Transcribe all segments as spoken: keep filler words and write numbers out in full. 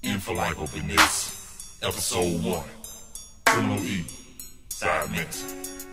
In for life up in this episode one. Criminal E, side mix.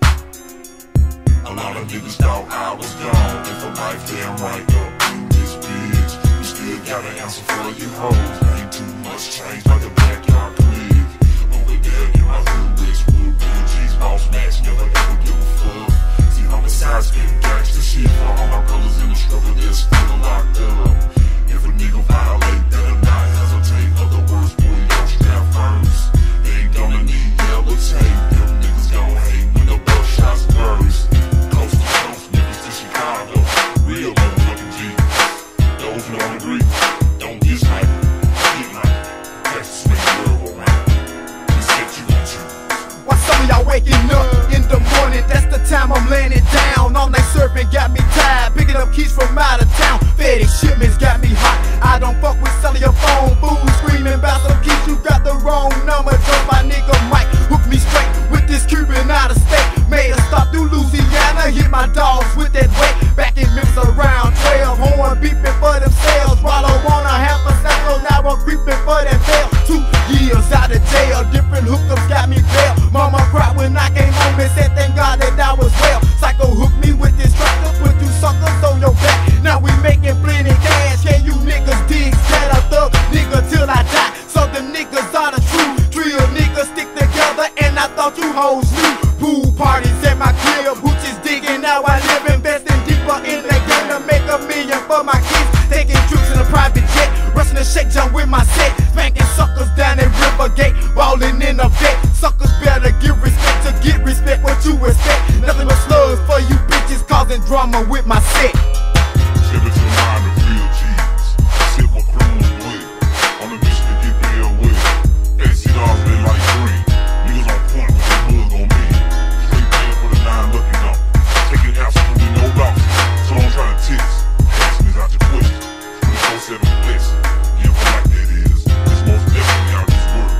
A lot of niggas thought I was gone. In for life, damn right up in this bitch. We still got an answer for you hoes. Ain't too much change like a backyard twig. Over there in my hood, Westwood, real G's, boss match, never ever give a fuck. See homicide, spit gangsta shit for all my brothers in the struggle, they're still locked up. If a nigga violate, better not hesitate. Other words, pull your strap first. They ain't gonna need yellow tape. Them niggas gon' hate when the buckshots burst. Coast to coast, niggas to Chicago. Real motherfucking G. Those who don't agree, don't dislike, get like. That's the world around. We set you on choose. Why some of y'all waking up in the morning? That's the time I'm laying it down. All night serving got me tired. Picking up keys from out of town. FedEx shipments got me hot. I don't fuck with selling your phone. Fools screaming about some keys. You got the wrong number. Drove my nigga Mike. Hook me straight with this Cuban out of state. Made a stop through Louisiana. Hit my dogs with that weight. Back in Memphis around twelve. Horn beeping for themselves. While I wanna have a cycle. Now I'm creeping for that bail. Two years out of jail. Different hookups got me bail. Mama cried when I came home and said thank God that I was well. Psycho hooked me with this tractor. Put you suckers on your back. Now we making plenty cash. Can you niggas dig? Stand a thug nigga till I die. So the niggas are the true trio niggas stick together. And I thought you hoes knew. Pool parties at my crib. Hoochies digging. Now I live investing deeper in the game to make a million for my kids. Taking trips in a private jet. Rushing the shake jump with my set. Spanking suckers down at Rivergate. Balling in a vet. Suckers better give respect to get respect. What you expect? Nothing but slugs for you bitches causing drama with my set. Step into the mind of real G's. Sip my criminal blood. On the mission to get there with. Fancy dogs red like green. Niggas on point with their mug on me. Straight paying for the nine lucky number. Taking absolutely no loss. So don't try to test. Asking is out your question. twenty-four seven flex. Yeah, for like that is. It's most definitely out this world.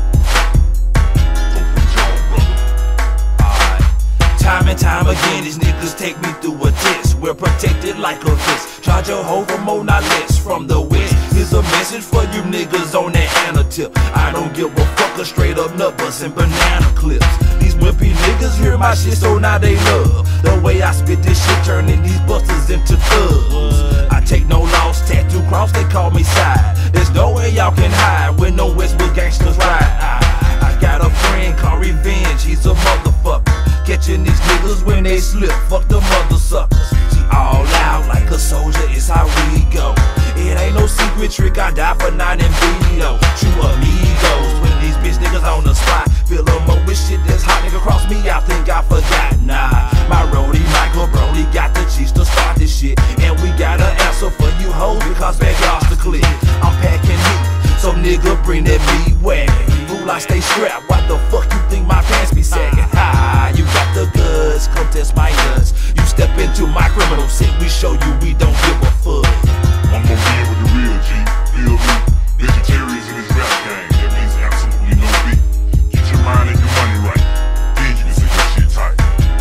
So put your on, brother. Alright. Time and time again, these niggas take me through a test. We're protected like a fist. Charge a hoe for more, not less. From the west, here's a message for you niggas on that Anna tip. I don't give a fuck, a straight up nut bustin' banana clips. These wimpy niggas hear my shit, so now they love the way I spit this shit, turning these busters into thugs. I take no loss, tattoo cross, they call me side. There's no way y'all can hide when no Westwood gangsters ride. I, I got a friend called Revenge, he's a motherfucker. Catching these niggas when they slip, fuck the mother suckers. She all out like a soldier, it's how we go. It ain't no secret trick, I die for nine and video. True amigos, when these bitch niggas on the spot. Fill them up with shit that's hot, nigga cross me out, think I forgot. Nah, my roadie Michael Brody got the cheese to start this shit. And we got an answer for you hoes, because backyard's the clip. I'm packing heat, so nigga bring that meat wagon. Fool, I stay strapped, why the fuck you think my pants be sagging? Ha, you got the goods, come test my nuts. You step into my criminal scene, we show you we don't give a fuck. I'm gon' be with the real G, feel me? Vegetarians in this rap game, that means absolutely no beef. Get your mind and your money right, then you can say your shit tight.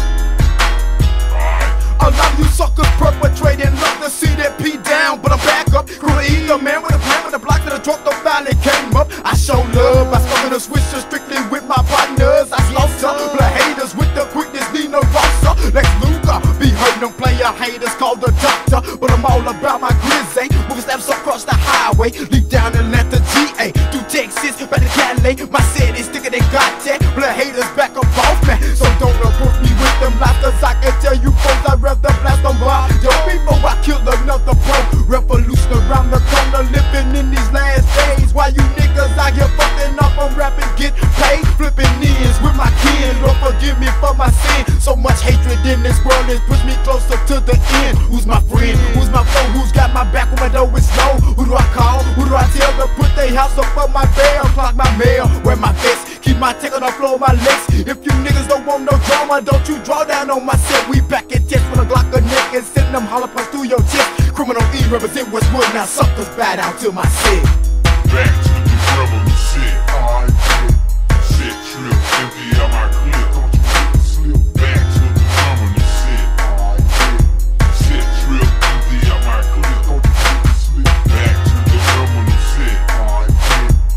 Alright. A lot of you suckers perpetrating, love to see that P down, but I'm back up. Crew E, the man with a plan with the block that the drunk the finally came up. I show love, I spoke in a switcher strictly with my partners. I slaughter the haters with the quickness, Nina Rossa. Lex Luger, be hurting them player haters called the doctor. But I'm all about my grizz, moving steps across the highway. Leap down Atlanta, G A, through Texas, back to Cali. My city thicker than got that. Blood haters back up off me, so don't approach me with them lies, cause I can tell you folks I'd rather blast them by yo before I kill another pro. Revolution around the corner, living in these last days. Why you niggas out here fucking up on rapping, get paid, flipping ends with my kin. Lord forgive me for my sin. So much hatred in this world has pushed me closer to the end. Who's my friend? Who's my foe? Who's got my back when my door is low? Who do I call? Who do I tell to put their house up for my bail? Clock my mail, wear my vest, keep my tick on the floor of my legs. If you niggas don't want no drama, don't you draw down on my set. We back at test with a Glock a neck and send them hollow punch through your chest. Criminal E represent Westwood, now suckers bow down to my set. Back to the criminal shit. Alright, shit trip, empty out my clip. Don't you slip back to the criminal shit. Alright, shit trip, empty out my clip. Don't you slip back to the criminal shit. Alright,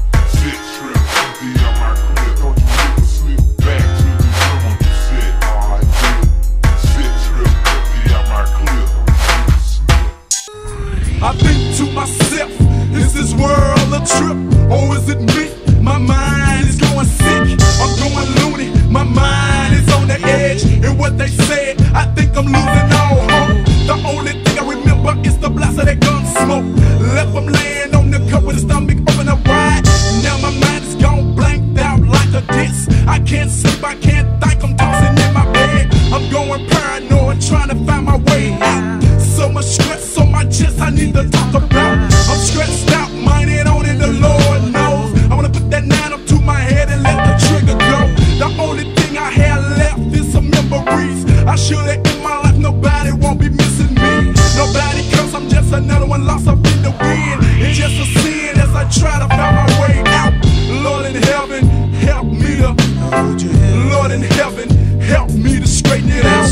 I think to myself, is this world a trip, or is it me? My mind is going sick, I'm going loony, my mind is on the edge. And what they said, I think I'm losing all hope. The only thing I remember is the blast of that gun smoke. Left them laying on the cup with his stomach open up wide. Now my mind is gone blanked out like a disc. I can't sleep, I can't think, I'm tossing in my bed. I'm going paranoid, trying to find my way out. So much stress on my chest, I need to talk about. I'm stressed out, minded on it, the Lord knows. I wanna put that nine up to my head and let the trigger go. The only thing I have left is some memories. I should have in my life, nobody won't be missing me. Nobody comes, I'm just another one lost up in the wind. It's just a sin as I try to find my way out. Lord in heaven, help me to, Lord in heaven, help me to straighten it out.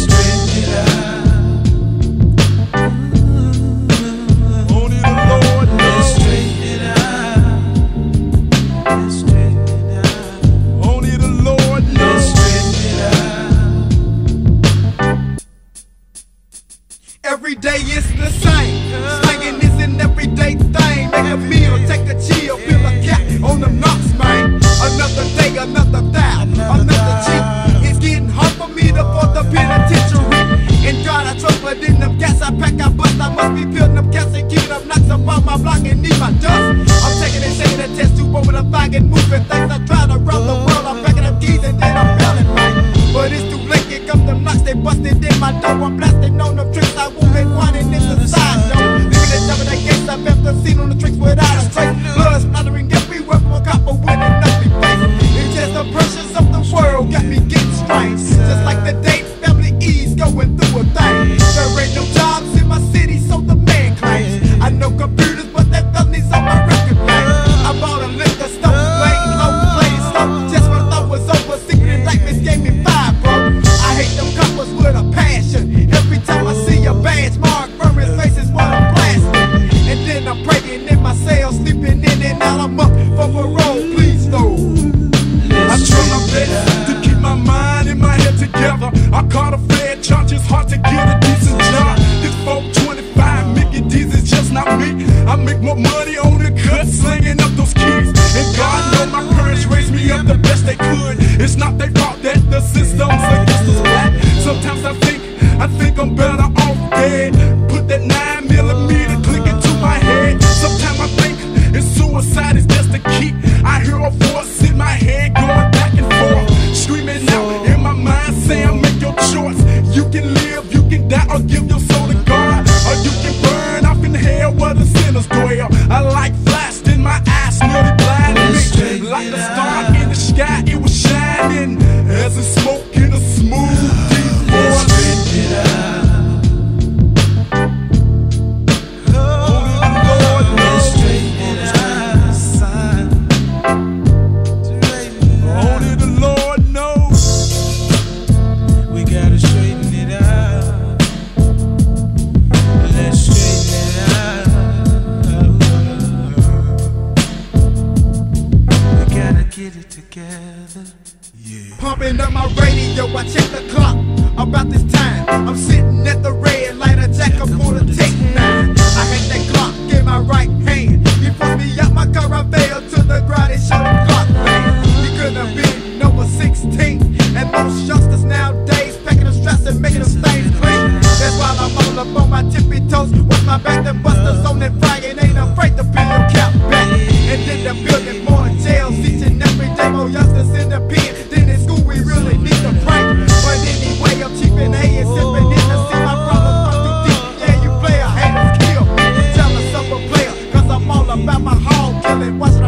Only the Lord knows. Only the Lord knows. Every day is the same. Slanging is an everyday thing. Make a meal, take a chill, fill a cap on the knocks, man. Another day, another thou, another cheat. It's getting hard for me to afford the penitentiary. And God, I trust, but in them gas I pack, I bust. I must be building up cats and keeping up knocks up on my block and need my dust. I'm taking and shaking a test tube over the fog and moving things. I try to run the world, I'm packing up keys and then I'm bailing, man. But it's too late, here come them knocks, they busted in my door. I'm blasting on them tricks, I won't make one and it's the side door. Leaving the jumping the gates, I've ever seen on the tricks without a trace. Blood splattering everywhere from a copper winning nothing face. It's just the pressures of the world got me getting strange. Just like the day family E's going through a thing. There ain't no jobs in my city, so the man claims. I know computers, but that felony's on my record page. I bought a liquor store, playing low, playing slow. Just when I thought was over, secret indictments gave me five, bro. I hate them coppers with a passion. Every time I see a badge mark from his face is what I'm blasting. And then I'm praying in my cell, sleeping in and out. I'm up for parole, please no. I try my best to keep my mind and my head together. I caught a fair charge, it's hard to get a decent job. This four twenty-five Mickey D's is just not me. I make more money on the cut, slinging up those keys. And God knows my parents raised me up the best they could. It's not their fault that the system's against us black. Sometimes I think, I think I'm better off dead. Put that nine millimeter click into my head. Sometimes I think it's suicide is just a key. I hear a voice in my head going back and forth, screaming out in my mind saying make your choice. You can live, you can die, or give your soul to God, or you can burn off in hell where the sinners dwell. I like flashed in my eyes, nearly blinded me. Like the star in the sky, it was shining as it smoke in a smooth deep voice. Pumping up my radio, I check the clock. About this time, I'm sitting at the red light, a jack up for the take nine. I had that clock in my right hand. He pushed me out my car, I fell to the ground and showed the clock man. He couldn't have been number sixteen. And most youngsters nowadays packing them straps and making them stains clean. That's why I'm all up on my tippy toes. Watch my back, them busters on that fire and ain't afraid to pin your cap back. And then the building more jails each and every day, more youngsters in the pen. Then in school we really need to pray. But anyway, I'm cheaping A and sipping in to see my brother from too deep. Yeah, you player, haters kill me. Tell us I'm a player, cause I'm all about my hog killing. Watch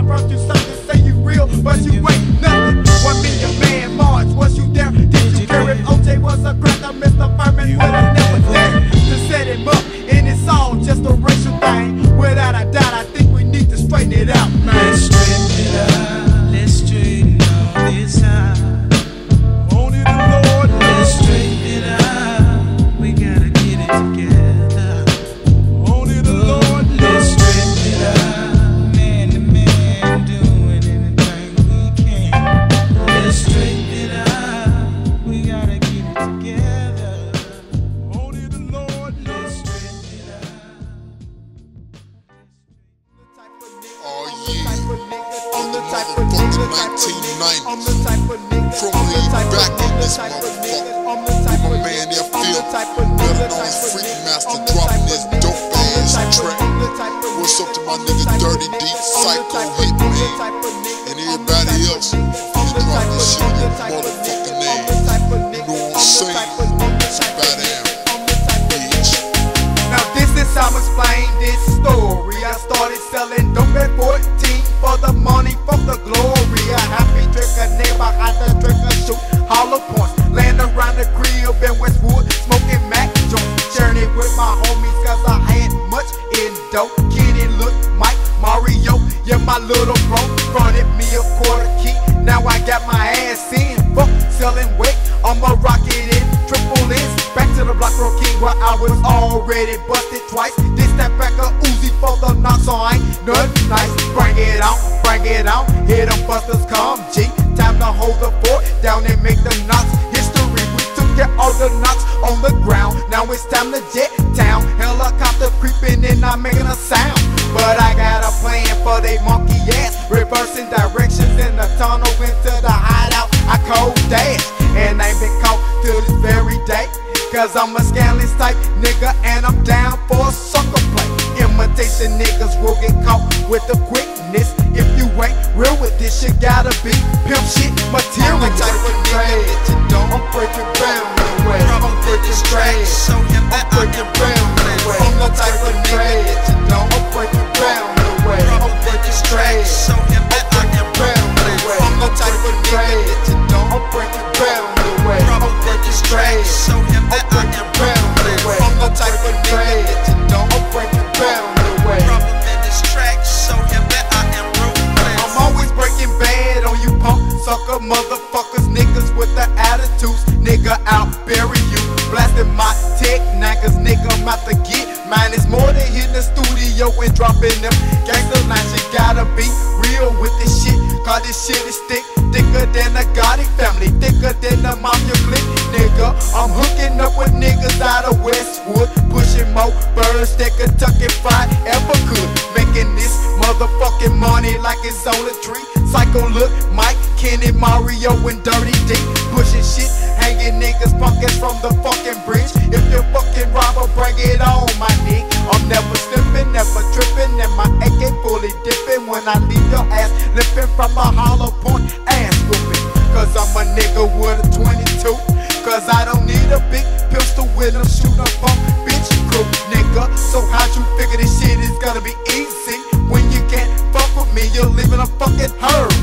the type of nigga, nineteen ninety. I'm the type of nigga, Chrome lead back in this motherfucker. My man there feel better known as Freakmaster dropping this dope ass track. What's up to my nigga Dirty Deep, Psycho Hitman, and everybody else who's dropping this shit in your motherfucking name. You know what I'm saying? It's about damn bitch. Now this is how I'm explain this story. I started selling dope at fourteen for the money, for the glory. A happy drinker, neighbor, I had to drink and shoot hollow points. Land around the crib in Westwood, smoking Mac joints. Sharing it with my homies cause I had much in dope. Kenny, Look, Mike, Mario, yeah, my little bro fronted me a quarter key. Now I got my ass in, fuck selling weight. I'ma rock it in triple N's. Back to the block, Road King, where I was already busted twice. This that back a Uzi for the knocks, so I ain't nothing nice. Bring it on, bring it on, hear them busters come, G. Time to hold the fort down and make the knocks history. We took care all the knocks on the ground. Now it's time to jet town. Helicopter creeping in, I'm making a sound. But I got a plan for they monkey ass. Reversing directions in the tunnel into the hideout. I cold dash and ain't been caught till this very day. Cause I'm a scandalous type nigga and I'm down for a sucker play. Imitation niggas will get caught with the quickness. If you ain't real with this, you gotta be pimp shit material. I'm the type of nigga that you don't. I'm breaking bound away. I'm breaking straight. Show him that I can bound away. I'm the type of nigga that you don't. I'm breaking bound away. I'm breaking straight. Show him that I can bound away. I'm the type of nigga that you don't. I'm breaking bound away. I'm breaking straight. Show him that I can bound away. I'm the type of nigga that you don't. I'm breaking bound away. In this track, show him that I am ruthless. I'm always breaking bad on you punk sucker motherfuckers, niggas with the attitudes. Nigga, I'll bury you. Blasting my tech, now cause nigga I'm out to get mine. Is more than hitting the studio and dropping them gangster lines. You gotta be real with this shit, cause this shit is thick. Thicker than the Gotti family, thicker than the mafia clique. Nigga, I'm hooking up with niggas out of Westwood, pushing more birds than Kentucky Fried ever could. Making this motherfucking money like it's on a tree. Psycho Look, Mike, Kenny, Mario, and Dirty D. Pushing shit, hanging niggas, punkers from the fucking bridge. If you fucking robber, bring it on, my nigga. I'm never slipping, never tripping, and my A K fully dipping when I leave your ass lipping from a hollow point ass whooping. Cause I'm a nigga with a twenty-two. Cause I don't need a big pistol with them shoot up on bitch crew, nigga. So how'd you figure this shit is gonna be easy? When you can't fuck with me, you're leaving a fucking hurry.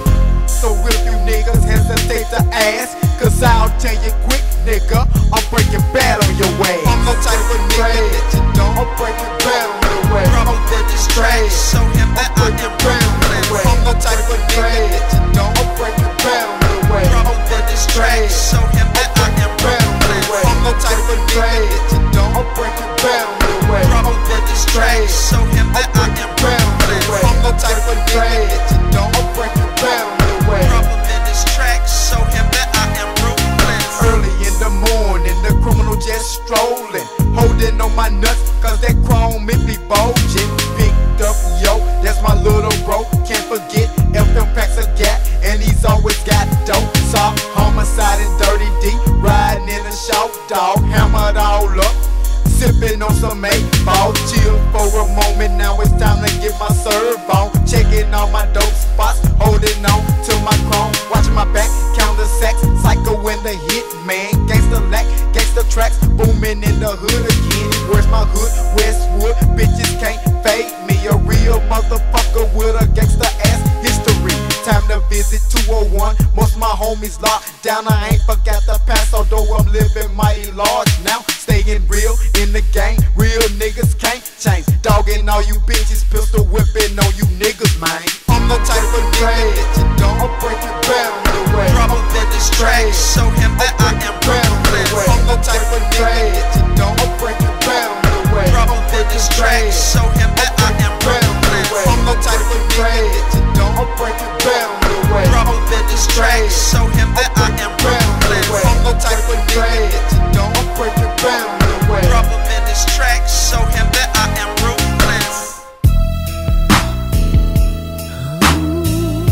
So if you niggas hesitate to ask, cause I'll tell you quick, nigga, I'm breaking bad on your way. I'm the type of nigga that you don't. I'm breaking bad on your way. I'm breaking straight. Show him that I am ruthless. I'm the type of nigga that you don't. I'm breaking bad on your way. I'm breaking straight. Show him that I am ruthless. I'm the type of nigga that you don't. I'm breaking bad on your way. I'm breaking straight. Show him that I am ruthless. I'm the type of nigga that you don't. I'm breaking bad on your way. In this track, show him that I am ruthless. Early in the morning, the criminal just strolling, holding on my nuts, cause that chrome it be bulging. Picked up, yo, that's my little bro. Can't forget F M packs a gap, and he's always got dope. Saw homicide and Dirty D, riding in a shout dog, hammered all up, sipping on some eight ball. Chill for a moment, now it's time to get my serve on. Checking all my dope spots, holding on to my chrome, watching my back, count the sacks. Psycho in the hit, man, gangsta lack, gangsta tracks, booming in the hood again. Where's my hood? Westwood, bitches can't fade me. A real motherfucker with a gangsta ass history. Time to visit two oh one, most my homies locked down. I ain't forgot the past, although I'm living mighty large now. Staying real in the game, real niggas can't change. Dogging all you bitches, pistol whipping on you niggas, man. I'm the type of nigga that you don't. I'm breaking bound away. In this track, show him that I am ruthless. I'm the type of nigga that you don't. I'm breaking bound away. In this track, show him that I am ruthless. I'm the type of nigga that you don't. I'm breaking bound away. In this track, show him that I am ruthless. I'm the type of nigga that you don't. I'm breaking bound away. In this track, show him that I am ruthless.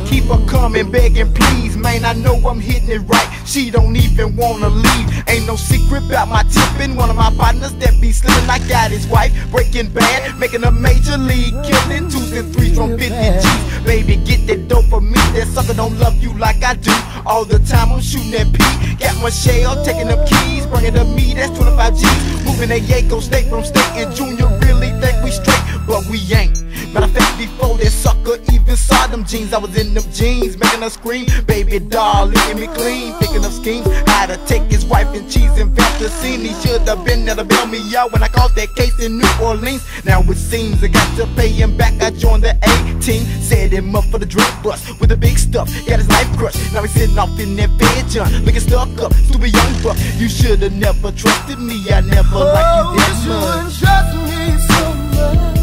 keep her coming, begging please. Man, I know I'm hitting it right. She don't even wanna leave. Ain't no secret about my tipping. One of my partners that be slipping, I got his wife Breaking Bad, making a major league, killing twos and threes from fifty G's. Baby, get that dope for me. That sucker don't love you like I do. All the time I'm shooting that P. Got Michelle taking up keys, bringing to me. That's twenty-five G's. Moving a Yaco state from state, and Junior really think we straight, but we ain't. Matter of fact, before that sucker even saw them jeans, I was in them jeans, making her scream. Baby doll, licking me clean, thinking of schemes, how to take his wife and cheese and vamp the scene. He should have been there to bail me out when I caught that case in New Orleans. Now it seems I got to pay him back. I joined the A-team, set him up for the drug bust with the big stuff, got his life crushed. Now he's sitting off in that bed, John, looking stuck up, stupid young buck. You should have never trusted me, I never Oh, liked you that wish you much. wouldn't trust me so much.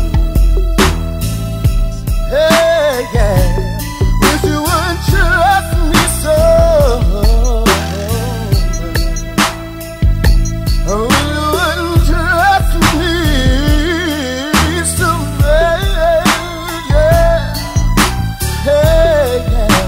Hey, yeah. Wish you wouldn't trust me so much. Oh, wish you wouldn't trust me so much. Yeah. Hey,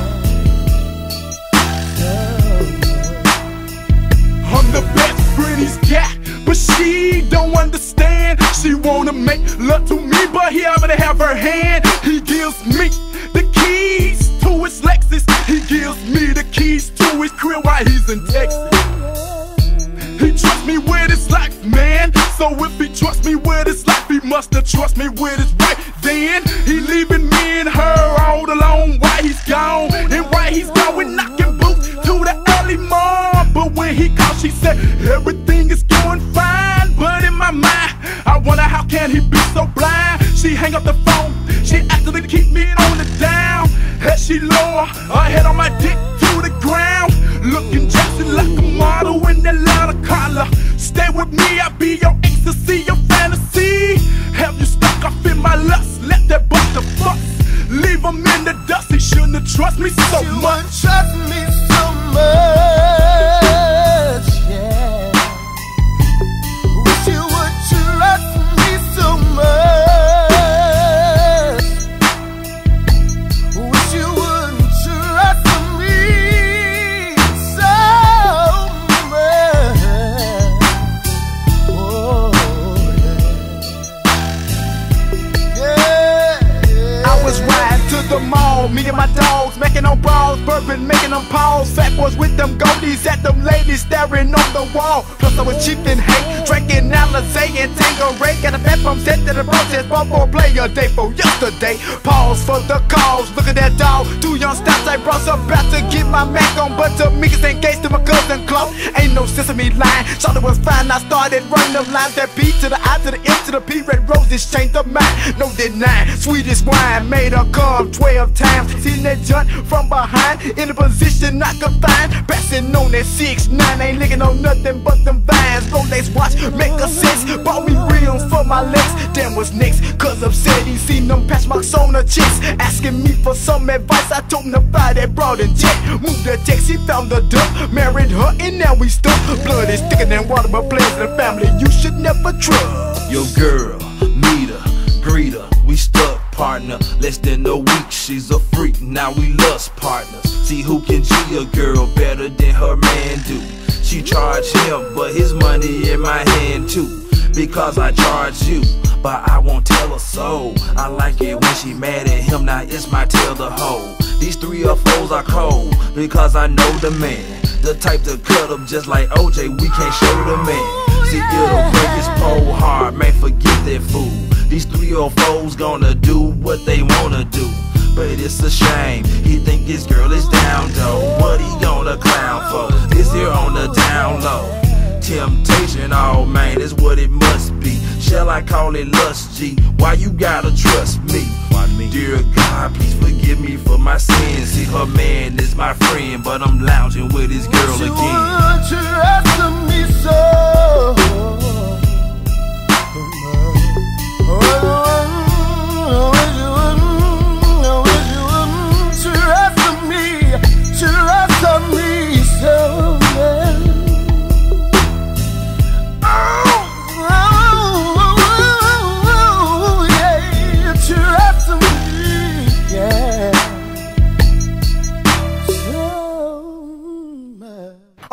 yeah. I'm the best friend he's got, but she don't understand. She wanna make love to me, but he already have her hand. He gives me the keys to his Lexus. He gives me the keys to his crib while he's in Texas. He trusts me with his life, man. So if he trusts me with his life, he must have trust me with his wife. Then he leaving me and her all alone while he's gone. And while he's gone, we knocking boots to the early morn. But when he called, she said everything is going fine. But in my mind, I wonder how can he be so blind. She hang up the phone, she asked to keep me on the down. As she lower her head on my dick to the ground, looking just like a model in that leather collar. Stay with me, I'll be your ecstasy, your fantasy. Have you stuck up in my lust? Let that buster fuss. Leave him in the dust, he shouldn't have trusted me so You much. wouldn't trust me so much, yeah. Wish you would trust me so much. Wish you wouldn't trust me so much. Oh, yeah. Yeah. I was riding to the mall, me and my dogs, making them brawls, bourbon, making them pause. Fat boys with them goldies at them ladies staring on the wall. Plus I was cheap and hate, drinking Alizé and Tanqueray. Got a fat pump set to the process, bought for a play a day for yesterday. Pause for the cause, look at that dog. Two young stats I brought, about to get my Mac on, but the Mickey's engaged to my cousin Club. Ain't no sense of me lying, thought it was fine. I started running them lines, that B to the I to the M to the P. Red roses changed her mind, no denying. Sweetest wine made her come twelve times. Seen that junk from behind, in a position I could find. Passing on that six nine, ain't licking on nothing but them vines. Rolex watch, make a sense. Bought me rims for my legs. Damn, what's next? Cause upset he seen them patch marks on her chest. Asking me for some advice, I told him to fly that broad and jet. Moved the text, he found the dump. Married her and now we stuck. Blood is thicker than water, but players in the family you should never trust. Your girl, meet her, greet her, we stuck partner. Less than a week, she's a freak, now we lust partners. See who can G a girl better than her man do. She charge him, but his money in my hand too. Because I charge you, but I won't tell her so. I like it when she mad at him, now it's my tail to hold. These three or fours are cold, because I know the man. The type to cut up just like O J, we can't show the man. See, it'll break his pole hard, man, forget that fool. These three or fours gonna do what they wanna do. But it's a shame, he think his girl is down though. What he gonna clown for? This here on the down low. Temptation, oh man, is what it must be. Shall I call it lust, G? Why you gotta trust me? Why me? Dear God, please forgive me for my sins. See, her man is my friend, but I'm lounging with his girl Wish you again. would trust me so.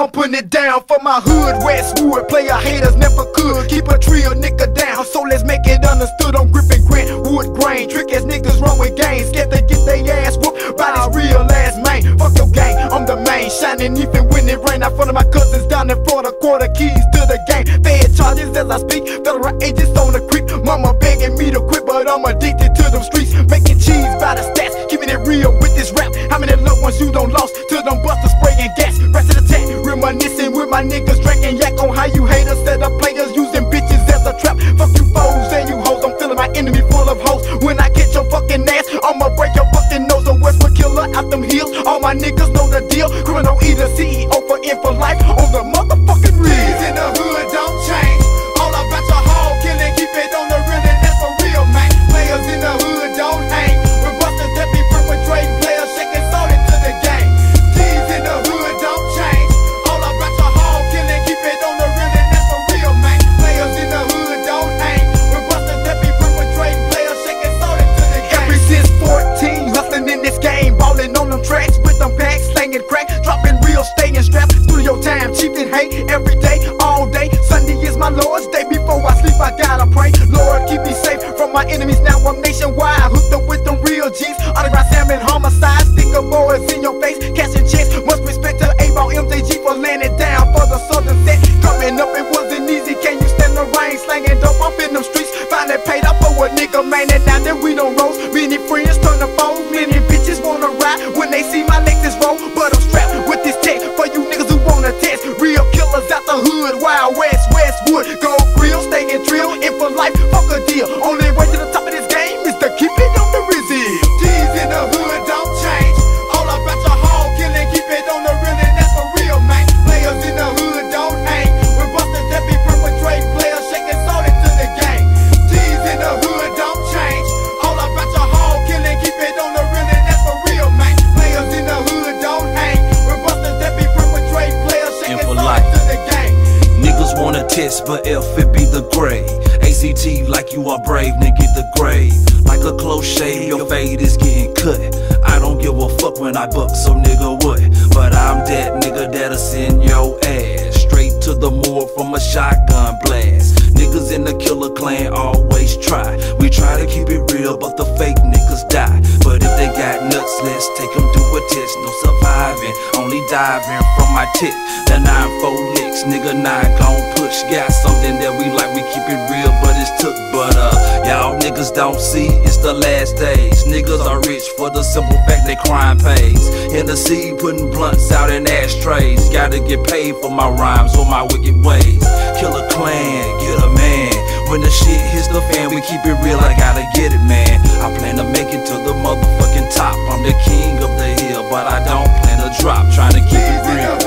I'm putting it down for my hood, Westwood. Player haters never could keep a real nigga down. So let's make it understood. I'm gripping Grant wood grain. Trick ass niggas run with games. Scared to get their ass whooped by this real ass man. Fuck your gang, I'm the main. Shining even when it rain. Out front of my cousins down in Florida. Quarter keys to the game. Fed charges as I speak. Federal agents on the creep. Mama begging me to quit, but I'm addicted to them streets. Making cheese by the stats. Keeping it real with this rap. How many loved ones you done lost to them busters spraying gas? Rest of the tech, reminiscing with my niggas drinking yak on how you haters set up players using bitches as a trap. Fuck you foes and you hoes, I'm feeling my enemy full of hoes. When I get your fucking ass, I'ma break your fucking nose. A Westwood killer out them hills, all my niggas know the deal. Criminal eater, C E O for in for life on the motherfucking real. In the hood don't change, all about your hog killing, keep it on the real and that's for real, man. Players in the hood don't hang, with busters that be perpetrating, players shaking salt into the game. G's in the hood don't change, all about your hog killing, keep it on the real and that's for real, man. Players in the hood don't hang, with busters that be perpetrating, players shaking salt into the game. Ever since fourteen, hustling in this game, balling on them tracks with them packs, slanging crack, dropping real, staying strapped. Studio time, cheap and hate every day, all day. Sunday is my Lord's day. Before I sleep, I gotta pray. Lord, keep me safe from my enemies. Now I'm nationwide, hooked up with them real G's. Autograph salmon, homicide, sticker boys in your face, cashing checks. Much respect to A-Ball M J G for laying it down for the southern set. Coming up, it wasn't easy. Can you stand the rain? Slanging dope up in them streets. Finally paid up for a nigga, man. And now that we don't roast, many friends turn to foes. Many bitches wanna ride when they see my Lexus roll. But I'm strapped with this tech for you niggas who wanna test. Real killers out the hood, Wild West, Westwood. Gold grill, staying drill, in for life, fuck a deal. Only way to the top of this game is to keep it on the rizzy. G's in the hood don't change, all about your hog killing, keep it on the real and that's for real, man. Players in the hood don't hang, with busters that be perpetrating, players shaking salt into the game. G's in the hood don't change, all about your hog killing, keep it on the real and that's for real, man. Players in the hood don't hang, with busters that be perpetrating, players shaking salt into the game. Niggas wanna test, but F it be the grade. A C T like you are brave, nigga, the grave. Like a close shave, your fade is getting cut. I don't give a fuck when I buck, so nigga what? But I'm that nigga that'll send your ass straight to the morgue from a shotgun blast. Niggas in the killer clan always try. We try to keep it real, but the fake niggas die. But if they got nuts, let's take them through a test. No surviving, only diving from my tip. The nine four licks, nigga nine gon' push. Got something that we like, we keep it real, but it's took. But uh, y'all niggas don't see, it's the last days. Niggas are rich for the simple fact they crime pays. In the sea, putting blunts out in ashtrays. Gotta get paid for my rhymes or my wicked ways. Kill a clan, get a man. When the shit hits the fan, we keep it real, I gotta get it, man. I plan to make it to the motherfucking top. I'm the king of the hill, but I don't plan to drop. Trying to keep it real.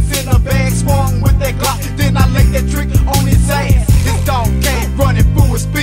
Swung with that Glock, then I laid that trick on his ass. His dog came running through his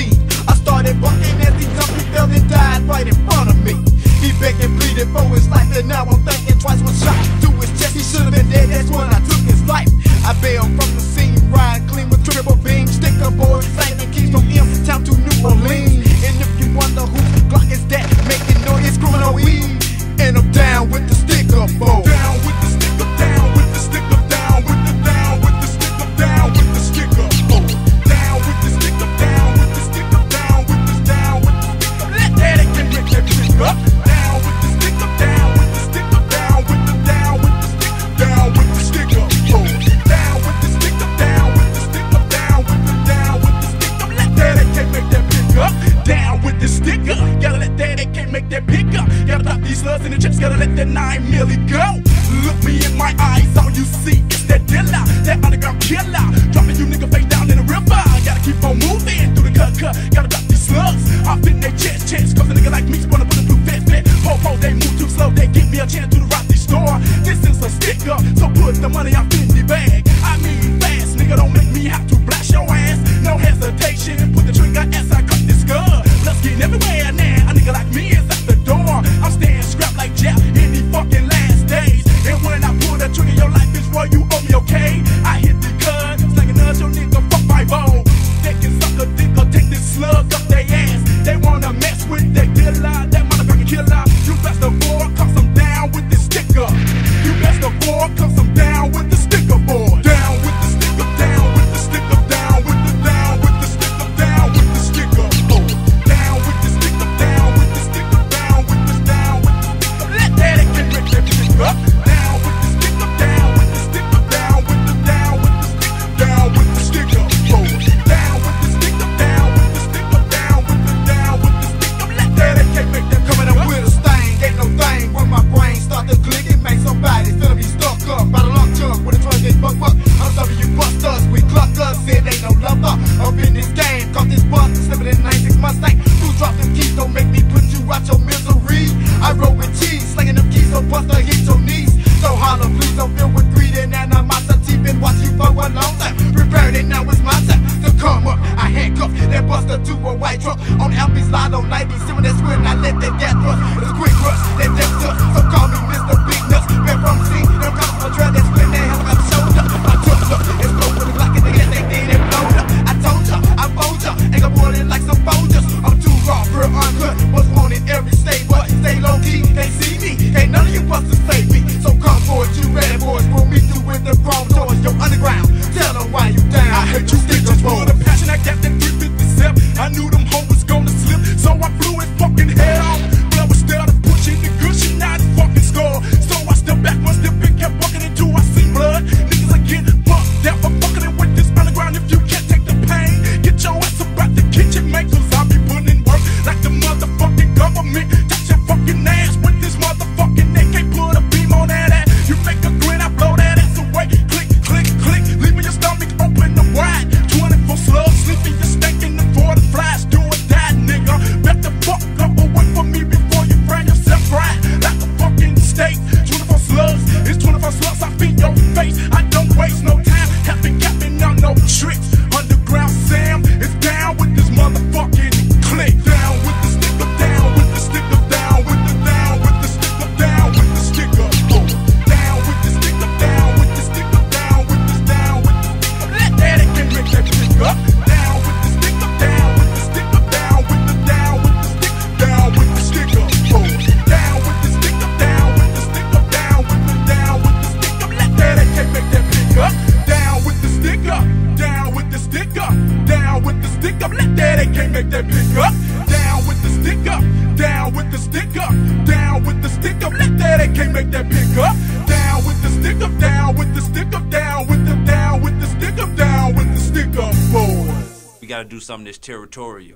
ain't no lover up in this game. Cause this bus slipping in ninety-six Mustang. Who dropped them keys, don't make me put you out your misery. I roll with cheese, slinging them keys, so Buster hit your knees. So holler, please don't feel with greed and animosity. Been watching you for a long time. Prepared it, now it's my time to come up. I handcuff that Buster to a white truck. On L P slide on ninety, see when that's when I let that gas thrust. It's a quick rush, that death touch. So call me Mister Big Nuts. Man from C, them cops on trail that spin their hands on my shoulder. I took up, it's blow with a block and they get they did it blowed up. I told ya, I fold ya, ain't got bullet like some soldiers. I'm too raw, real uncut. What's wanted every state, but stay low key, can't see me. Ain't none of you busters save me. So come forward, you red boys, pull me through with the chrome doors. Yo, underground, tell them why you down. I hate you bitches for the passion I got that three fifty-seven. I knew them hoes was gonna slip, so I flew his fucking head off. But I was still pushing the good shit, not his fucking score. So I stepped back, one step in, kept walking into I see blood. Niggas are getting fucked down for fucking it with this underground. If you can't take the pain, get your ass about the kitchen, man, cause I be putting in work like the motherfucking government. Touch your fucking ass with this motherfucking neck, can't put a beam on that ass. You make a grin, I blow that ass away. Click, click, click, leave me your stomach open and wide. twenty-four slugs, sleeping, you stinking the forty flies. Do or die, nigga. Bet the fuck up away from me before you find yourself right. Like a fucking steak. twenty-four slugs, it's twenty-four slugs, I feed your face. I don't waste no time, capping, capping on no tricks. Underground Sam is down with this motherfucking click. Down with the sticker, down with the sticker, down with the down with the sticker, down with the sticker. Oh. Down with the sticker, down with the sticker, down with the down with the sticker. Let that it can make that pick up. Down with the sticker, down with the sticker, down with the down with the sticker, down with the sticker. Oh. Down with the sticker, down with the sticker, down with the down with the sticker. Let that it can make that pick up. Down with the sticker, down with the sticker, down with the sticker. Let that it can make that pick up. Down with the sticker, down with the sticker, down with the sticker. Let that it can make that pick up. Down with the sticker, down with the sticker, down with the down with the sticker, down with the sticker. Boys, We gotta do something that's territorial.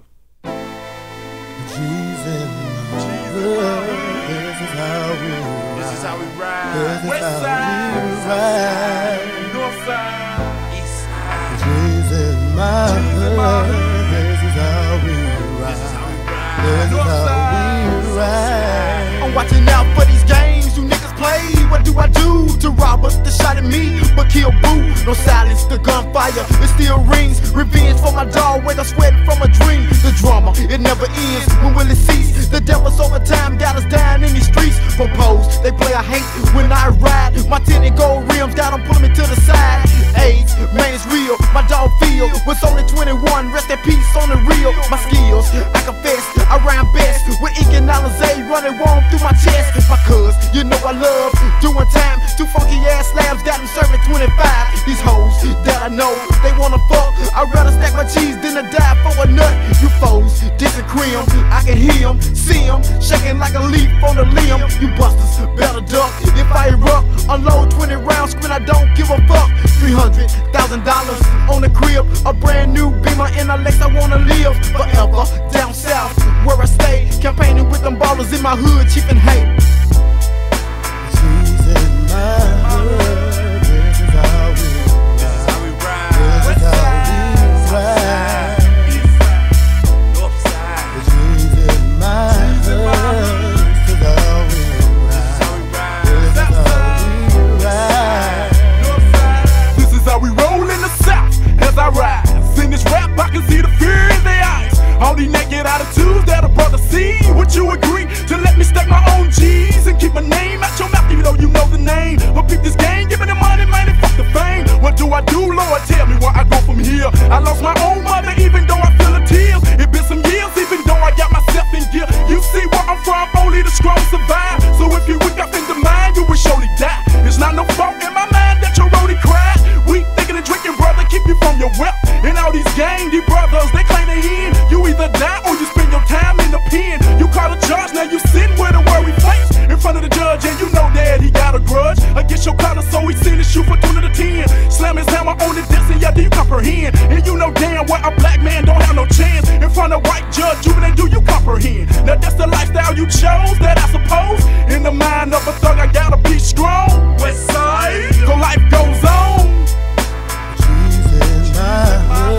Jesus, this is how we ride. This is how we ride. This is West how side, we ride. north side, east side. Jesus, my hood. This is how we ride. This is how we ride. I'm watching out for these games you niggas play. What do I do to rob us? To shot at me, but kill boo. No silence, the gunfire, it still rings. Revenge for my dog, wake up sweating from a dream. The drama, it never ends. When will it cease? The devil's over time got us down in these streets. Propose, they play I hate when I ride. My tinted gold rims got them pulling me to the side. AIDS, man, it's real. My dog feel was only twenty-one. Rest in peace on the real. My skills, I confess, I rhyme best with ink and Alizé running warm through my chest. My cuz, you know I love doing time. Two funky ass slabs got them serving twenty-five. These hoes that I know they wanna fuck. I'd rather stack my cheese than to die for a nut. You foes, disagree 'em. I can hear 'em, see 'em, shaking like a leaf on a limb. You busters better duck. If I erupt, unload twenty rounds, screen, I don't give a fuck. Three hundred thousand dollars on the crib, a brand new Beamer in a Lex. I wanna live forever down south where I stay, campaigning with them ballers in my hood, cheap and hate. Jesus, my hood. This is how we ride. This is how we ride. North side, Jesus, my hood. This is how we ride. This is how we ride. this is how we roll in the South as I rise. In this rap, I can see the fear in their eyes. All these naked attitudes that a brother see. Would you agree to let me stack my own G's and keep my name out your mouth, even though you know the name? But pick this game, give me the money, man, and fuck the fame. What do I do, Lord? Tell me where I go from here. I lost my own mother, even though I feel a tear. It been some years, even though I got myself in gear. You see where I'm from, only the strong survive. So if you wake up in the mind, you will surely die. It's not no fault in my mind that your roadie cried. We thinking and drinking, brother, keep you from your wealth. In all these games, these brothers, they claim they in. You either die or you spend your time in the pen. You call a judge, now you sitting with a worried face in front of the judge, and you know that he got a grudge against your collar, so he sent his shoe for twenty to ten. Slam his hammer on the desk, and yeah, do you comprehend? And you know damn well a black man don't have no chance in front of white judge. Juvenile, do you comprehend? Now that's the lifestyle you chose, that I suppose. In the mind of a thug, I gotta be strong. West side, so life goes on. Jesus, my hood.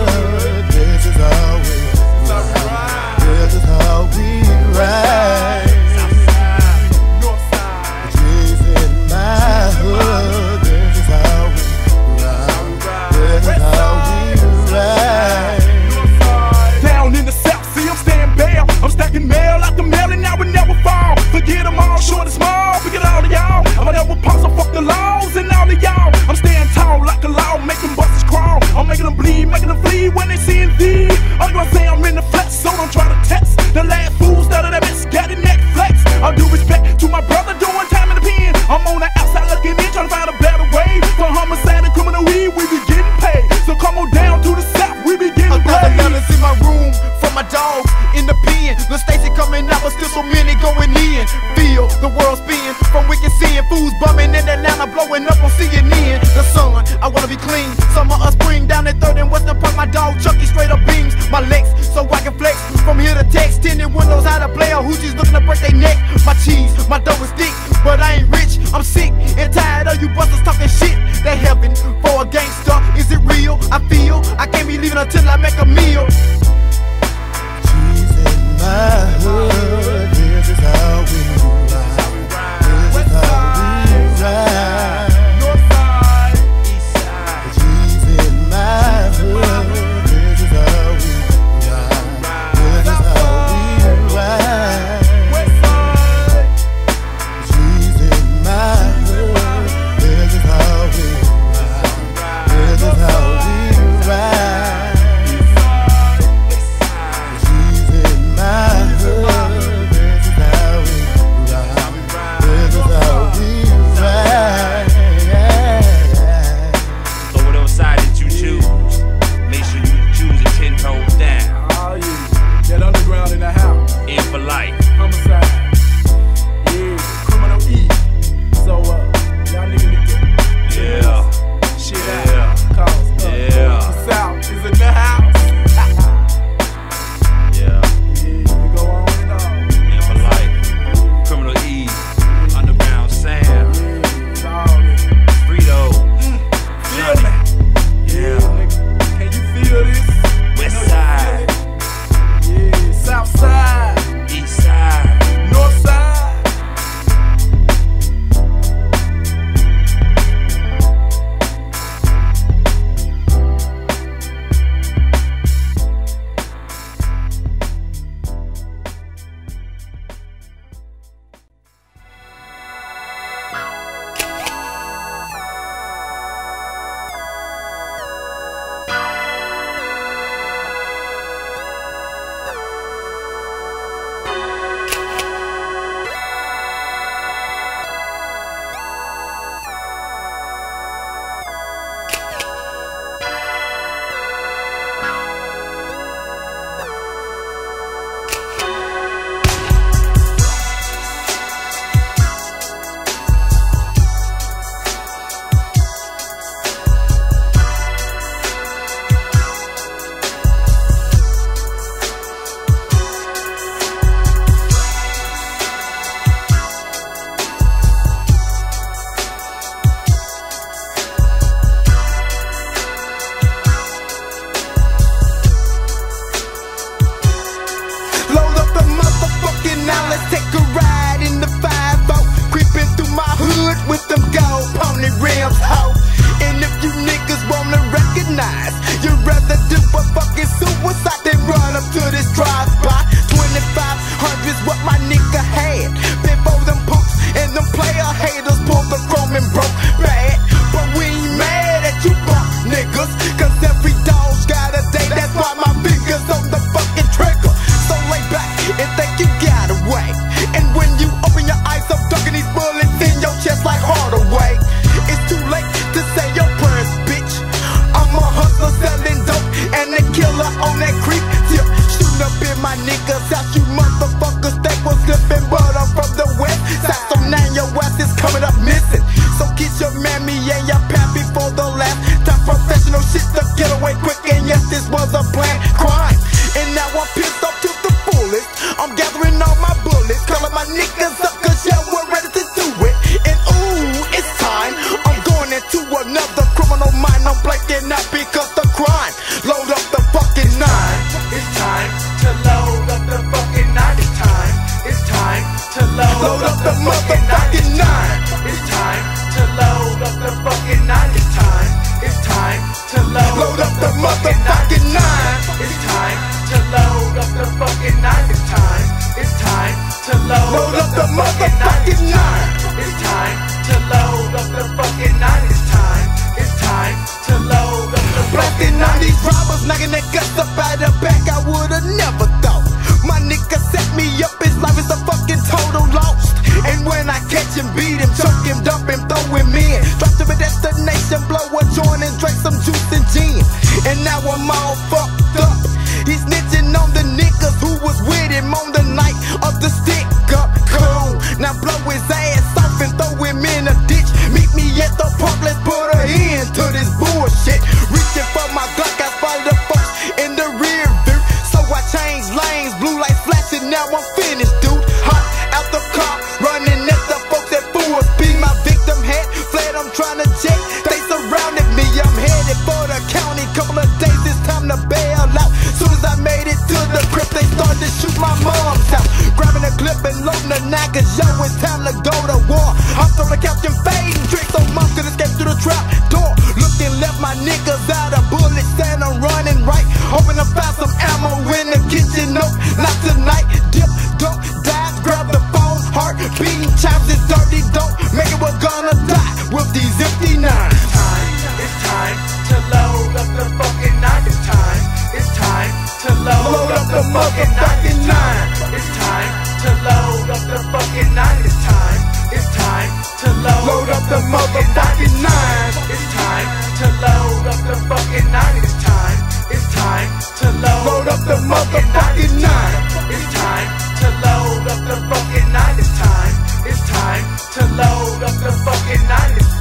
rather do a fucking suicide than run up to this drive-by. Twenty-five hundred's what my nigga had before them punks and them player haters pulled the chrome and broke bad. But we ain't mad at you punk niggas, cause every dog's got a day. That's why my fingers on the fucking trigger. So lay back and think you got away. And when you open your eyes, I'm ducking these bullets in your chest like Hardaway. It's too late to say your prayers, bitch. I'm a hustler selling dope and a killer on that creep tip. Shooting up in my niggas' house, you motherfuckers think we're slipping, but I'm from the west side, so now your ass is coming up missing. So kiss your mammy and your pappy for the last time. Professional shit to get away quick, and yes, this was a planned crime. And now I'm pissed off to the fullest. I'm gathering all my bullets, calling my niggas up, cause yeah, we're ready to do it. And ooh, it's time. I'm going into another criminal mind. I'm blanking out because the crime. Load up the fucking nine. It's time to load up the fucking nine. It's time. It's time to load, Load up the motherfucking nine. It's time to load up the fucking nine. It's time. It's time to load, Load up the motherfucking nine. It's time to load up the fucking nine. It's time. It's time to load, Load up the motherfucking nine. It's time to load up the fucking nine. It's time. It's time to load up the Blasting on these robbers, knocking their guts up out the back. I would've never thought my nigga set me up. His life is a fucking total lost. And when I catch him, beat him, choke him, dump him, throw him in, drop to a destination, blow a joint and drink some juice and gin. And now I'm all fucked up. He's snitching on the niggas who was with him on the night of the stick up. Cool, now blow his ass off and throw him in a ditch. Meet me at the park, let's put an end to this bullshit. Reaching for my Glock, I spotted the folks in the rear view, so I changed lanes, blue lights flashing, now I'm finished, dude. Hot out the car, running at the folks at full speed. My victim had fled, I'm trying to jet, they surrounded me. I'm headed for the county, couple of days, it's time to bail out. Soon as I made it to the crib, they started to shoot my mom's house. Grabbing a clip and loading a nine, cause yo, it's time to go to war. I'm on the couch and fading, drinks so mom could escape through the trap door. Looked and left my niggas out of bullets, and I'm running right. Hoping to find some ammo in the kitchen, nope, not tonight. Dip, don't die, grab the phone, heart beating, chimes is dirty, don't make it, we're gonna die with these empty nines. It's time to load up the fucking nine. It's time. It's time to load, Load up up the the fucking motherfucking nine. nine. It's time to load up the fucking nine. It's time. It's time to load, Load up the motherfucking nine. It's time to load up the fucking nine. It's time. It's time to load, Load up the motherfucking nine. It's time to load up the fucking nine. It's time. It's time to load up the fucking nine. It's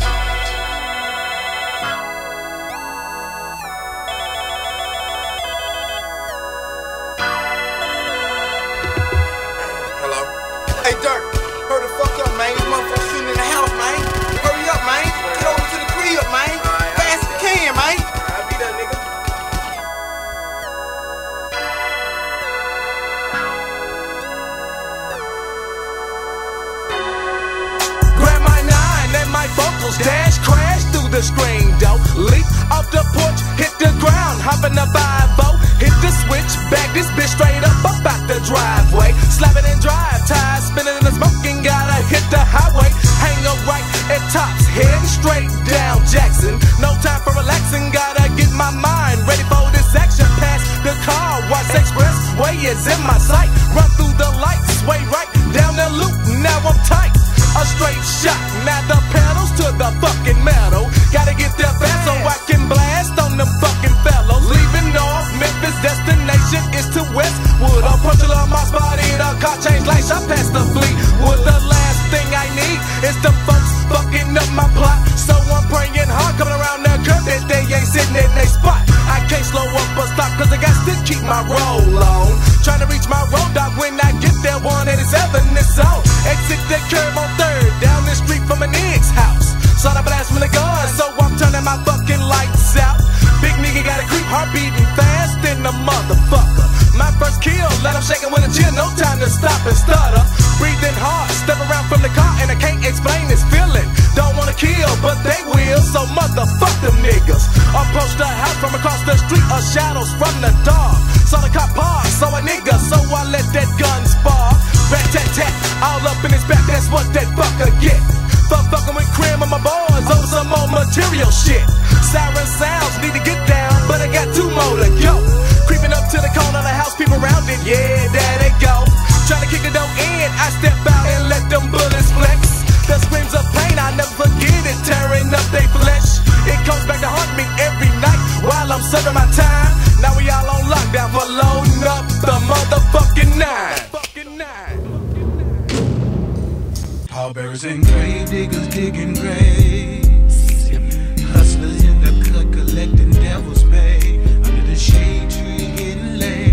Hey Dirk, hurry the fuck up, man. These motherfuckers shooting in the house, man. Hurry up, man. Get over to the crib, man. Fast as you can, man. I'll be there, nigga. Grab my nine and my vocals dash, crash through the screen door. Leap off the porch, hit the ground, hop in the five oh, hit the switch, back this bitch straight up about the driveway. Slap it and drive, tires spinning in the smoking, gotta hit the highway. Hang up right at tops, head straight down Jackson. No time for relaxing, gotta get my mind ready for this action. Pass the car, watch expressway is in my sight. Run through the lights, sway right down the loop, now I'm tight. A straight shot, now the pedals to the fucking metal. Gotta get there fast so I can blast on them fucking fellows. Leaving North Memphis, destination is to Westwood. I'll punch a my spot in a car change lights. I pass the fleet. Well, the last thing I need is the folks fucking up my plot. So I'm praying hard, coming around the curve that they ain't sitting in their spot. I can't slow up or stop, cause I got to keep my roll on. Trying to reach my road dog when I get there, one eighty-seven is on. Exit the curve on third, down the street from an ex house. Saw the blast from the gun, so I'm turning my fucking lights out. Big nigga got a creep, heart beating fast in the motherfucker. My first kill, let him shaking with a chill, no time to stop and stutter. Breathing hard, step around from the car and I can't explain this feeling. Don't wanna kill, but they will, so motherfuck them niggas. Approach the house from across the street, a shadows from the dark. Saw the cop park, saw a nigga, so I let that gun spark. Rat tat tat, all up in his back, that's what that fucker get. Fuck fucking with Crim and my boys over some more material shit. Siren sounds, need to get down, but I got two more to go. Creeping up to the corner of the house, people around it, yeah, there they go. Trying to kick the door in, I step out and let them bullets flex. The screams of pain, I never forget it, tearing up they flesh. It comes back to haunt me every night while I'm serving my time. Now we all on lockdown for loading up the motherfucking nine. Pallbearers and grave diggers digging graves. Hustlers in the cut collecting devil's pay. Under the shade tree getting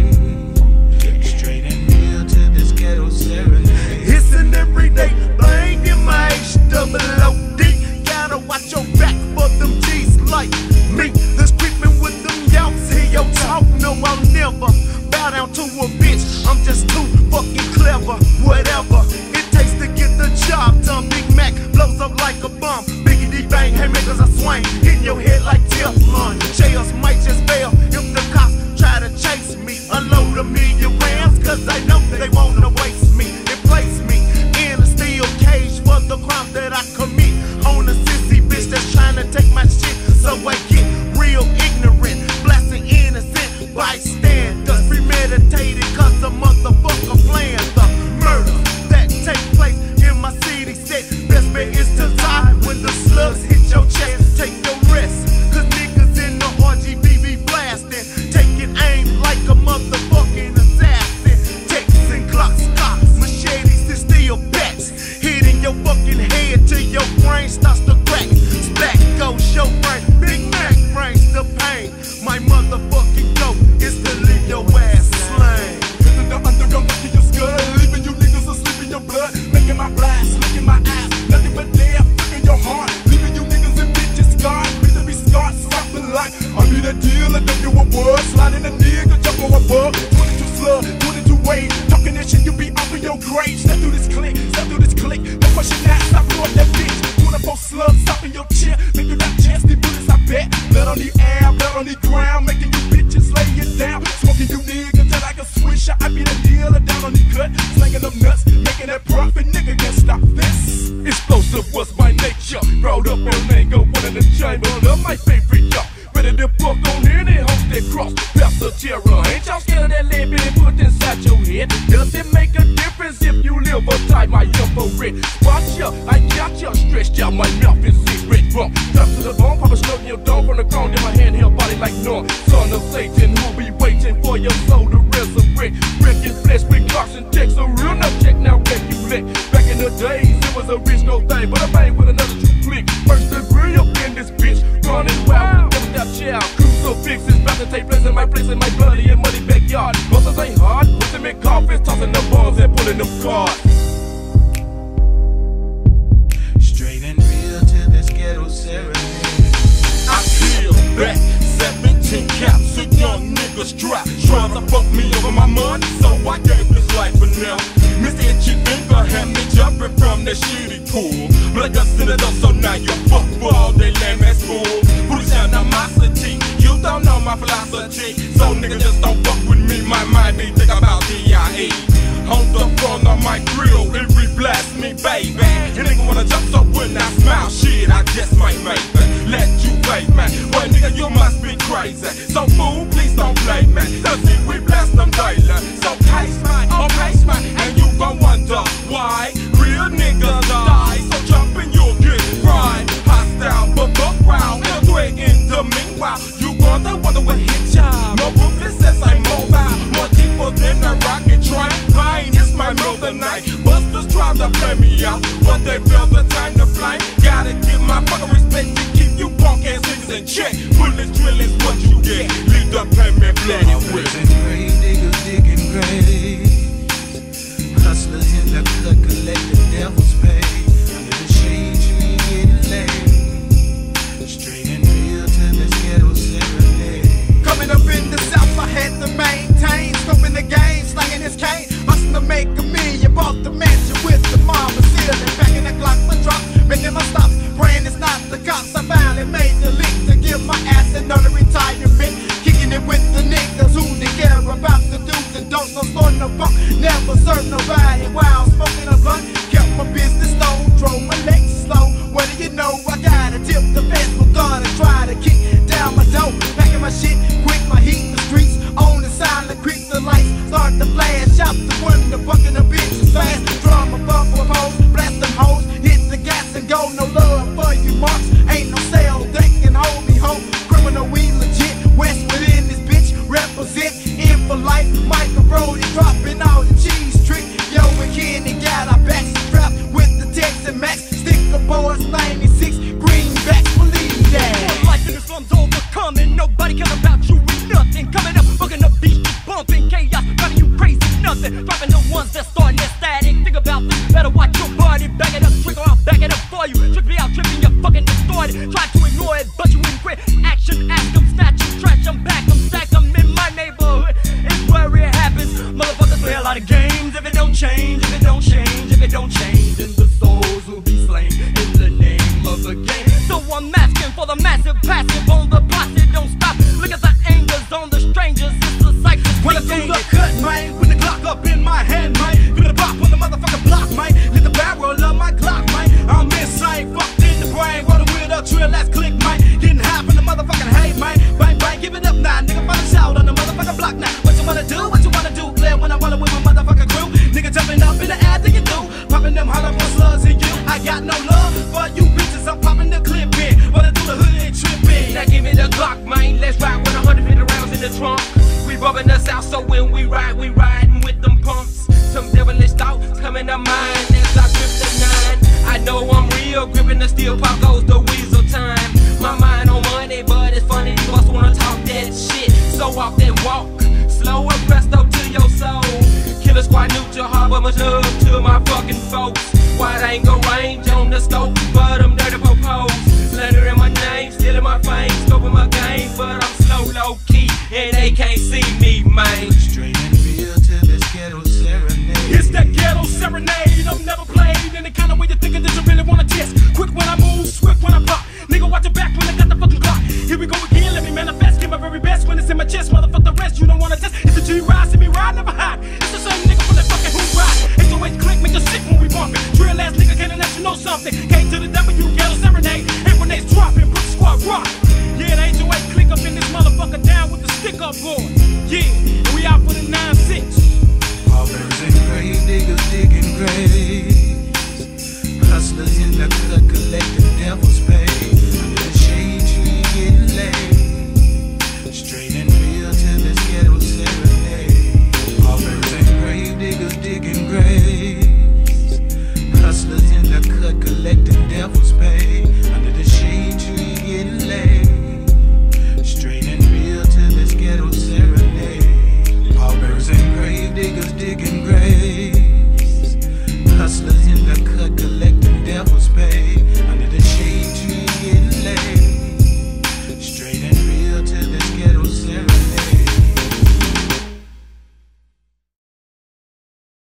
laid. Straight and real to this ghetto serenade. It's an everyday thing in my H double O D. Gotta watch your back for them G's like me. That's creeping with them yelps. Hear your talk, no I'll never bow down to a bitch. I'm just too fucking clever. Whatever it takes to get the job done. Big Mac blows up like a bomb. Biggie D bang, haymakers I swing, hitting your head like Teflon. Jails might just fail if the cops try to chase me. Unload a million rounds, cause I know they wanna waste me and place me in a steel cage for the crime that I commit. On a sissy bitch that's trying to take my shit, so I get real ignorant, blasting innocent bystanders. Premeditated cause a motherfucker planned the murder that take place in my city set. Best bet is to die when the slugs hit your chest. Take your rest, cause niggas in the R G B be blasting, taking aim like a motherfucking assassin. Takes and clocks, cocks, machetes and steel bats, hitting your fucking head till your brain starts to crack. Stack goes your brain, Big Mac brings the pain. My motherfucking goal is to leave your ass slain. The underground look in your skull, leaving you niggas asleep in your blood, making my blast, licking my ass, nothing but death, in your heart, leaving you niggas and bitches scarred, bitches be scarred, something like I need a deal, I know you a word, sliding a nigga, jump on a bug, twenty-two slug, twenty-two weight, talking that shit, you be off of your grave. Step through this click, step through this click, no question asked, I blew up that bitch, twenty-four slugs, stop in your chair, make you not chance, these bullets I bet, blood on the air, blood on the ground, making you bitches lay it down, smoking you niggas till like a swisher, I be the dealer down on the cut, slanging them nuts, making that profit, nigga can't stop this. Explosive was my nature, brought up on mango, one in the chamber of my favorite y'all. Ready to fuck on any host that cross, pass the terror. Ain't y'all scared of that lead being put inside your head? Does it make a difference if you live or die my infrared? Watch ya, I got ya stretched out, my mouth is six red rum. Drop to the bone, Papa smoking your dome from the ground in my hand, held body like Norm. Son of Satan, who be waiting for your soul to resurrect. Breaking flesh with clocks and checks, a real no check now recollect. Back in the days, it was a rich no thing, but I bang with another true click. First degree up in this bitch, running wild, never stop child. Crucifixes, about to take place in my place in my bloody and muddy backyard. Busters ain't hard, put them in coffins, tossing them bombs and pulling them cards. Straight and real to this ghetto serenade. I feel back, seventeen caps, a young nigga strapped, trying to fuck me over my money, so I gave his life a nail. Miss Itchy Finger had me jumping from that shitty pool. Blood dust in the dust, so now you fuck for all they lame ass fool. Foolish animosity, you don't know my philosophy, so nigga just don't fuck with me. My mind be think about D I E. On the front of my grill, it re-blast me, baby. You nigga wanna jump, so when I smile, shit, I just might make it. Let you play, man. Boy, nigga, you must be crazy. So fool, please don't play, man. Cause if we blast them daily, so pace, man, oh pace, man. And you gon' wonder why real niggas die. So jump and you'll get fried. Hostile, but buck round, and threat in the meanwhile. You gonna wonder what hit ya. More ruthless as I'm mobile, more deeper than a rocket train. Pain is my middle night. Busters try to play me out, but they feel the time to fly. Gotta give my fucking respect to keep you punk ass niggas in check. Bullets drill is what you get. Leave the payment bloody with. Grave diggers digging graves. Hustlers in the cut collecting devil's pay. Under the shade tree getting laid. Straight and real to this ghetto serenade. Coming up in the south, I had to maintain. Scoping the game, slanging his cane. Hustling to make a million. Bought the mansion with the mama ceiling. Back in the clock for drop, making my stops. Praying it's not the cops. I finally made the leap to give my ass another retirement. Kicking it with game get cut, man. With the Glock up in my hand, man. Give it a pop on the motherfucking block, man. Lit the barrel of my Glock, man. I'm insane, fucked in the brain. Rolling with a drill, let's click, man. Getting high from the motherfucking hate, man. Bang, bang, give it up now. Nigga, find a shout on the motherfucking block now. What you wanna do? What you wanna do? Glad when I'm rolling with my motherfucking crew. Nigga jumping up in the air, think you do. Popping them hollow slugs in you. I got no love for you bitches. I'm popping the clip in. Running through the hood and tripping. Now give me the Glock, man. Let's ride with a hundred fifty rounds in the trunk. We rubbing us out, so when we ride, we riding with them pumps. Some devilish thoughts coming to mind as I grip the nine. I know I'm real, gripping the steel, pop goes the weasel time. My mind on money, but it's funny you also wanna talk that shit. So off that walk, slow and presto to your soul. Killer squad neutral, harbor much love to my fucking folks. Wide angle range on the scope, but them dirty popos. Slander in my name, still in my fame, scoping my game, but I'm slow, low key, and they can't see me, man. Straight and real to this ghetto serenade. It's that ghetto serenade, I've never played in the kind of way you're thinking that you really wanna test. Quick when I move, swift when I pop. Nigga, watch your back when I got the fucking clock. Here we go again, let me manifest, give my very best when it's in my chest. Motherfuck the rest, you don't wanna test. It's a G-Ride, see me ride, never hide. It's the same nigga from that fucking who ride. eight oh eight click, make you sick when we bumpin'. Drill ass nigga, can't let you know something. K to the W, ghetto serenade. And grenades dropping, put the squad rock. Yeah, the eight oh eight click up in this motherfucker down with the stick up board. Yeah, and we out for the nine six. All birds and grave diggers digging graves.